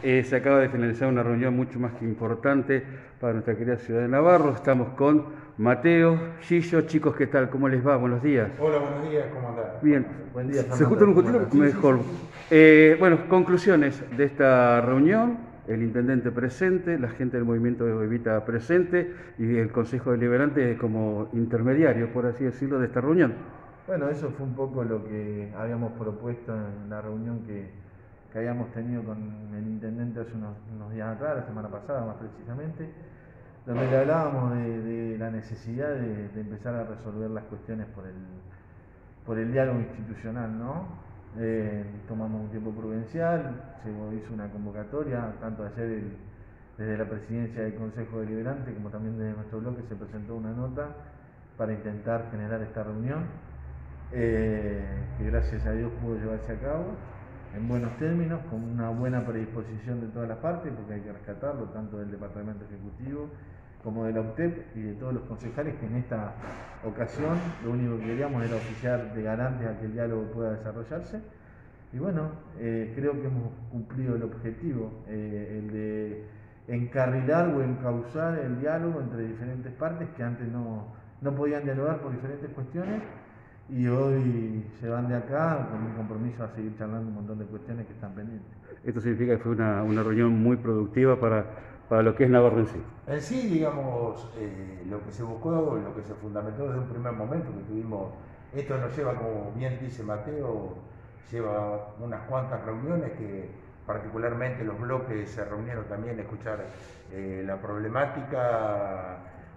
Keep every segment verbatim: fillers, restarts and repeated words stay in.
Eh, se acaba de finalizar una reunión mucho más que importante para nuestra querida ciudad de Navarro. Estamos con Mateo, Gillo. Chicos, ¿qué tal? ¿Cómo les va? Buenos días. Hola, buenos días, ¿cómo andás? Bien, Buen día, ¿se juntan Fernando. un ¿Cómo poquito? andas? Sí, sí, Mejor. sí, sí. Eh, bueno, conclusiones de esta reunión. El intendente presente, la gente del movimiento Evita presente y el Consejo Deliberante como intermediario, por así decirlo, de esta reunión. Bueno, eso fue un poco lo que habíamos propuesto en la reunión que, que habíamos tenido con el intendente hace unos, unos días atrás, la semana pasada más precisamente, donde le hablábamos de, de la necesidad de, de empezar a resolver las cuestiones por el, por el diálogo institucional, ¿no? Eh, tomamos un tiempo prudencial, se hizo una convocatoria, tanto ayer el, desde la presidencia del Consejo Deliberante como también desde nuestro bloque se presentó una nota para intentar generar esta reunión, eh, que gracias a Dios pudo llevarse a cabo en buenos términos, con una buena predisposición de todas las partes, porque hay que rescatarlo, tanto del Departamento Ejecutivo como de la U T E P y de todos los concejales, que en esta ocasión lo único que queríamos era oficiar de garantes a que el diálogo pueda desarrollarse. Y bueno, eh, creo que hemos cumplido el objetivo, eh, el de encarrilar o encauzar el diálogo entre diferentes partes que antes no, no podían dialogar por diferentes cuestiones, y hoy se van de acá con un compromiso a seguir charlando un montón de cuestiones que están pendientes. Esto significa que fue una, una reunión muy productiva para, para lo que es Navarro en sí. En sí, digamos, eh, lo que se buscó, lo que se fundamentó desde un primer momento que tuvimos, esto nos lleva, como bien dice Mateo, lleva unas cuantas reuniones que particularmente los bloques se reunieron también a escuchar eh, la problemática,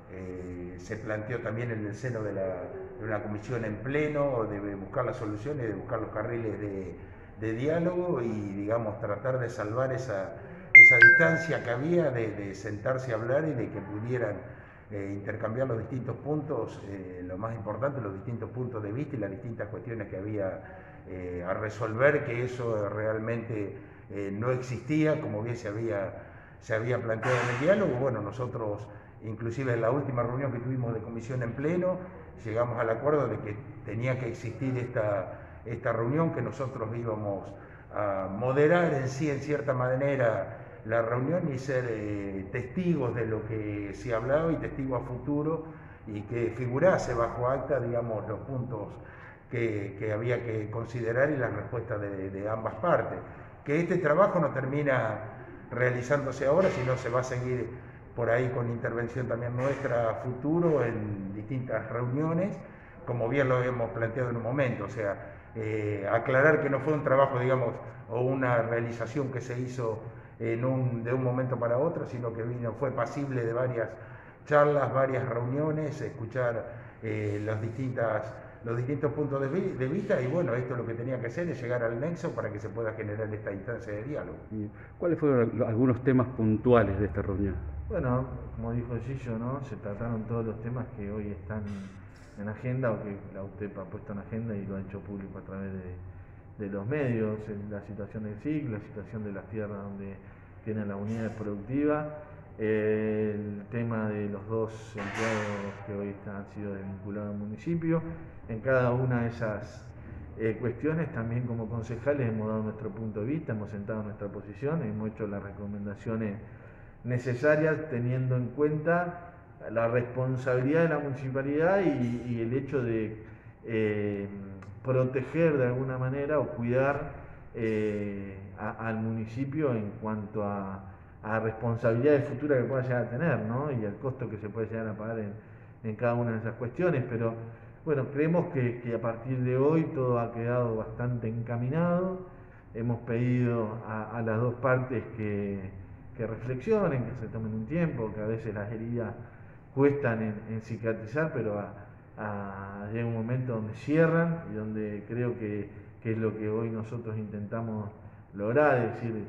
eh, se planteó también en el seno de, la, de una comisión en pleno de buscar las soluciones, de buscar los carriles de, de diálogo y, digamos, tratar de salvar esa, esa distancia que había de, de sentarse a hablar y de que pudieran eh, intercambiar los distintos puntos, eh, lo más importante, los distintos puntos de vista y las distintas cuestiones que había eh, a resolver, que eso realmente eh, no existía, como bien se había, se había planteado en el diálogo. Bueno, nosotros, inclusive en la última reunión que tuvimos de comisión en pleno, llegamos al acuerdo de que tenía que existir esta, esta reunión, que nosotros íbamos a moderar en sí, en cierta manera, la reunión y ser eh, testigos de lo que se hablaba y testigos a futuro, y que figurase bajo acta, digamos, los puntos que, que había que considerar y las respuestas de, de ambas partes. Que este trabajo no termina realizándose ahora, sino se va a seguir por ahí con intervención también nuestra a futuro en distintas reuniones, como bien lo hemos planteado en un momento. O sea, eh, aclarar que no fue un trabajo, digamos, o una realización que se hizo en un, de un momento para otro, sino que vino, fue pasible de varias charlas, varias reuniones, escuchar eh, las distintas, los distintos puntos de, vi, de vista, y bueno, esto lo que tenía que hacer es llegar al nexo para que se pueda generar esta instancia de diálogo. ¿Cuáles fueron algunos temas puntuales de esta reunión? Bueno, como dijo Gillo, ¿no? Se trataron todos los temas que hoy están en agenda o que la U T E P ha puesto en agenda y lo ha hecho público a través de, de los medios, la situación del S I C, la situación de las tierras donde tienen las unidades productivas, eh, el tema de los dos empleados que hoy están, han sido desvinculados al municipio. En cada una de esas eh, cuestiones, también como concejales hemos dado nuestro punto de vista, hemos sentado nuestra posición, hemos hecho las recomendaciones necesarias teniendo en cuenta la responsabilidad de la municipalidad y, y el hecho de eh, proteger de alguna manera o cuidar eh, a, al municipio en cuanto a, a responsabilidades futuras que pueda llegar a tener, ¿no? Y al costo que se puede llegar a pagar en, en cada una de esas cuestiones. Pero bueno, creemos que, que a partir de hoy todo ha quedado bastante encaminado. Hemos pedido a, a las dos partes que, que reflexionen, que se tomen un tiempo, que a veces las heridas cuestan en, en cicatrizar, pero a, a, llega un momento donde cierran y donde creo que, que es lo que hoy nosotros intentamos lograr, es decir,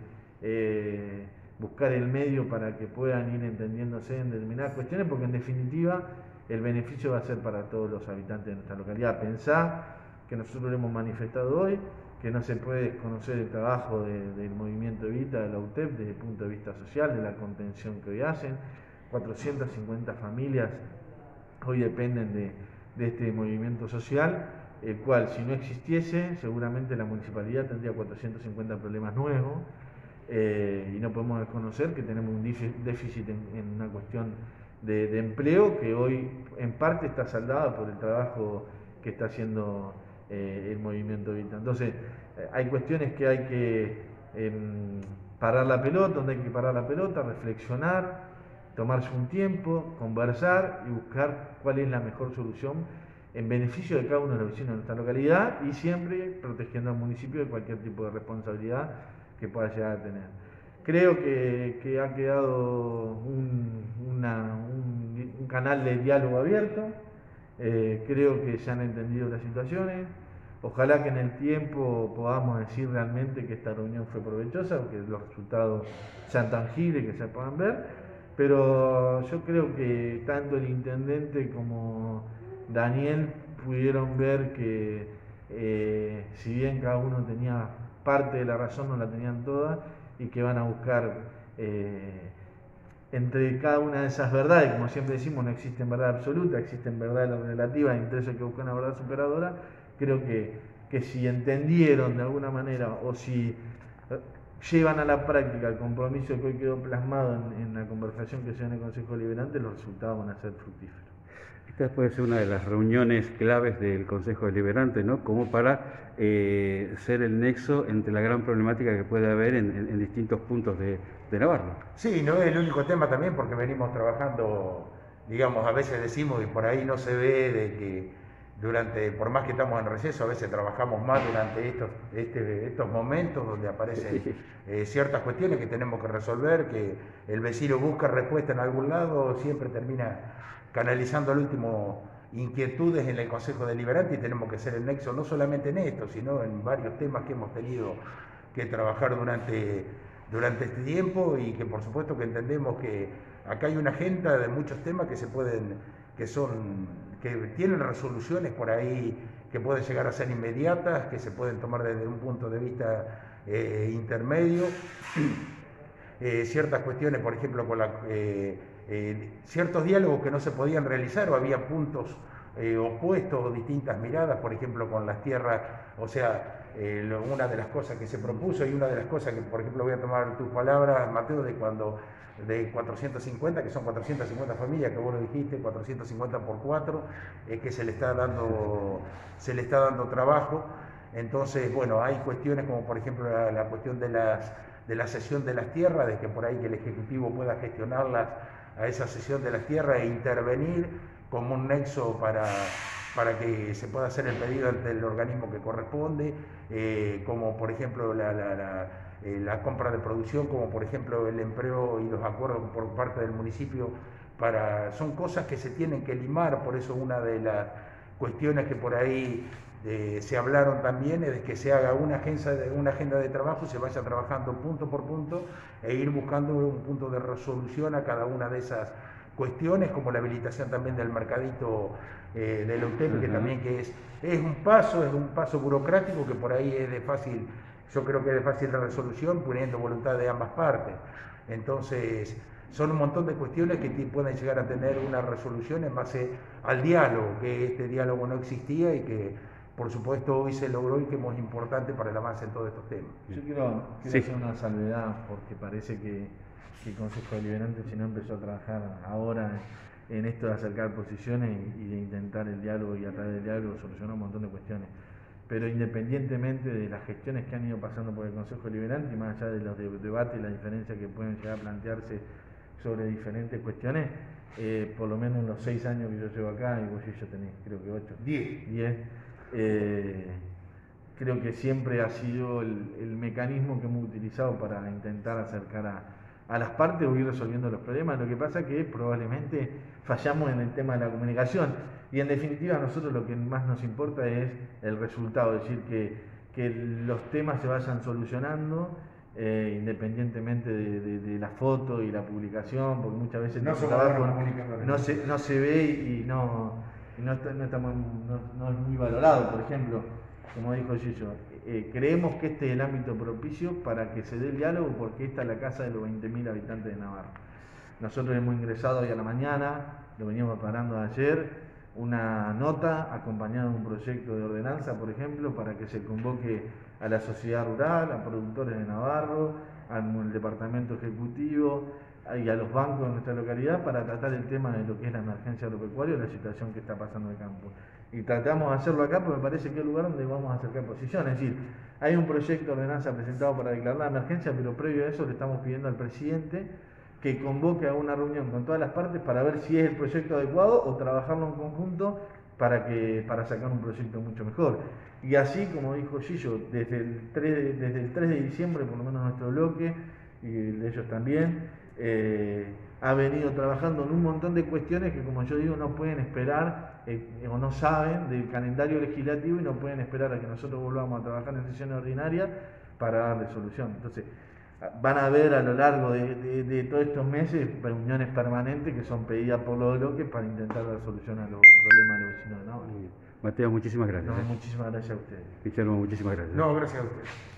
eh, buscar el medio para que puedan ir entendiéndose en determinadas cuestiones, porque en definitiva el beneficio va a ser para todos los habitantes de nuestra localidad. Pensá que nosotros lo hemos manifestado hoy, que no se puede desconocer el trabajo de, del movimiento Evita, de la U T E P, desde el punto de vista social, de la contención que hoy hacen. cuatrocientas cincuenta familias hoy dependen de, de este movimiento social, el cual, si no existiese, seguramente la municipalidad tendría cuatrocientos cincuenta problemas nuevos, eh, y no podemos desconocer que tenemos un déficit en, en una cuestión de, de empleo que hoy en parte está saldada por el trabajo que está haciendo eh, el movimiento Evita. Entonces, eh, hay cuestiones que hay que eh, parar la pelota, donde hay que parar la pelota, reflexionar, tomarse un tiempo, conversar y buscar cuál es la mejor solución en beneficio de cada uno de los vecinos de nuestra localidad y siempre protegiendo al municipio de cualquier tipo de responsabilidad que pueda llegar a tener. Creo que, que ha quedado un, una, un, un canal de diálogo abierto, eh, creo que se han entendido las situaciones, ojalá que en el tiempo podamos decir realmente que esta reunión fue provechosa, que los resultados sean tangibles, que se puedan ver, pero yo creo que tanto el intendente como Daniel pudieron ver que eh, si bien cada uno tenía parte de la razón, no la tenían toda, y que van a buscar eh, entre cada una de esas verdades, como siempre decimos, no existen verdad absoluta, existen verdades relativas, y entre eso hay que buscar una verdad superadora. Creo que, que si entendieron de alguna manera o si llevan a la práctica el compromiso que hoy quedó plasmado en, en la conversación que se dio en el Consejo Deliberante, los resultados van a ser fructíferos. Esta puede ser una de las reuniones claves del Consejo Deliberante, ¿no? Como para eh, ser el nexo entre la gran problemática que puede haber en, en, en distintos puntos de, de Navarra. Sí, no es el único tema también porque venimos trabajando, digamos, a veces decimos y por ahí no se ve de que durante, por más que estamos en receso, a veces trabajamos más durante estos, este, estos momentos donde aparecen eh, ciertas cuestiones que tenemos que resolver, que el vecino busca respuesta en algún lado, siempre termina canalizando al último inquietudes en el Consejo Deliberante y tenemos que ser el nexo no solamente en esto, sino en varios temas que hemos tenido que trabajar durante, durante este tiempo y que por supuesto que entendemos que acá hay una agenda de muchos temas que se pueden, que son, que tienen resoluciones por ahí que pueden llegar a ser inmediatas, que se pueden tomar desde un punto de vista eh, intermedio. Eh, ciertas cuestiones, por ejemplo, con la, eh, eh, ciertos diálogos que no se podían realizar o había puntos eh, opuestos o distintas miradas, por ejemplo, con las tierras, o sea, eh, lo, una de las cosas que se propuso y una de las cosas que, por ejemplo, voy a tomar tus palabras, Mateo, de cuando de cuatrocientos cincuenta, que son cuatrocientas cincuenta familias, que vos lo dijiste, cuatrocientos cincuenta por cuatro, es que se le está dando, se le está dando trabajo. Entonces, bueno, hay cuestiones como, por ejemplo, la, la cuestión de las de la cesión de las tierras, de que por ahí que el Ejecutivo pueda gestionarlas a esa cesión de las tierras e intervenir como un nexo para, para que se pueda hacer el pedido ante el organismo que corresponde, eh, como por ejemplo la, la, la, eh, la compra de producción, como por ejemplo el empleo y los acuerdos por parte del municipio, para, son cosas que se tienen que limar, por eso una de las cuestiones que por ahí Eh, se hablaron también es de que se haga una agenda, una agenda de trabajo, se vaya trabajando punto por punto e ir buscando un punto de resolución a cada una de esas cuestiones, como la habilitación también del mercadito eh, de la U T E P, que también que es, es un paso, es un paso burocrático que por ahí es de fácil, yo creo que es de fácil resolución, poniendo voluntad de ambas partes. Entonces, son un montón de cuestiones que pueden llegar a tener una resolución en base al diálogo, que este diálogo no existía y que por supuesto hoy se logró y que es muy importante para el avance en todos estos temas. Yo quiero, quiero sí. hacer una salvedad porque parece que, que el Consejo Deliberante, si no empezó a trabajar ahora en esto de acercar posiciones y, y de intentar el diálogo y a través del diálogo solucionar un montón de cuestiones. Pero independientemente de las gestiones que han ido pasando por el Consejo Deliberante y más allá de los de, debates y las diferencias que pueden llegar a plantearse sobre diferentes cuestiones, eh, por lo menos en los seis años que yo llevo acá, y vos y yo tenés creo que ocho, diez, diez Eh, creo que siempre ha sido el, el mecanismo que hemos utilizado para intentar acercar a, a las partes o ir resolviendo los problemas. Lo que pasa es que probablemente fallamos en el tema de la comunicación y en definitiva a nosotros lo que más nos importa es el resultado, es decir, que, que los temas se vayan solucionando eh, independientemente de, de, de la foto y la publicación, porque muchas veces no, el trabajo no se, no se ve y no... No, está, no, está muy, no, no es muy valorado. Por ejemplo, como dijo Gillo, eh, creemos que este es el ámbito propicio para que se dé el diálogo porque esta es la casa de los veinte mil habitantes de Navarra. Nosotros hemos ingresado hoy a la mañana, lo veníamos preparando ayer, una nota acompañada de un proyecto de ordenanza, por ejemplo, para que se convoque a la sociedad rural, a productores de Navarro, al departamento ejecutivo y a los bancos de nuestra localidad para tratar el tema de lo que es la emergencia agropecuaria y la situación que está pasando en el campo. Y tratamos de hacerlo acá porque me parece que es el lugar donde vamos a acercar posiciones. Es decir, hay un proyecto de ordenanza presentado para declarar la emergencia, pero previo a eso le estamos pidiendo al presidente que convoque a una reunión con todas las partes para ver si es el proyecto adecuado o trabajarlo en conjunto para, que, para sacar un proyecto mucho mejor. Y así, como dijo Gillo, desde el tres de, desde el tres de diciembre, por lo menos nuestro bloque, y de ellos también, eh, ha venido trabajando en un montón de cuestiones que, como yo digo, no pueden esperar eh, o no saben del calendario legislativo y no pueden esperar a que nosotros volvamos a trabajar en sesiones ordinarias para darle solución. Entonces, van a ver a lo largo de, de, de todos estos meses reuniones permanentes que son pedidas por los bloques para intentar dar solución a los problemas de los vecinos de Navarra. Mateo, muchísimas gracias. No, ¿eh? muchísimas gracias a ustedes. Guillermo, muchísimas gracias. No, gracias a ustedes.